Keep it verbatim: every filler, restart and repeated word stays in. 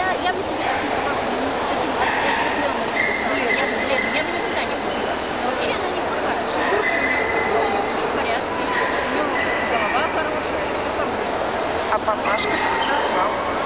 я бы себе такую собаку с таким осветленным этим, я бы бледный, я бы никогда не купила. Но вообще она неплохая, шкурка у нее все полная, все в порядке, у нее и голова хорошая, все как бы. А папашка как назвал?